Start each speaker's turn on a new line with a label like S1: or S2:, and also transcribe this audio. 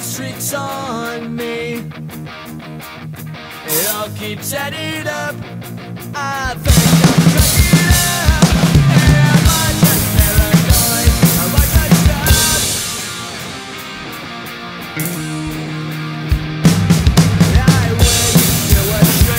S1: plays tricks on me. It all keeps adding up. I think I'm cracking up. Am I just paranoid? Am I just up?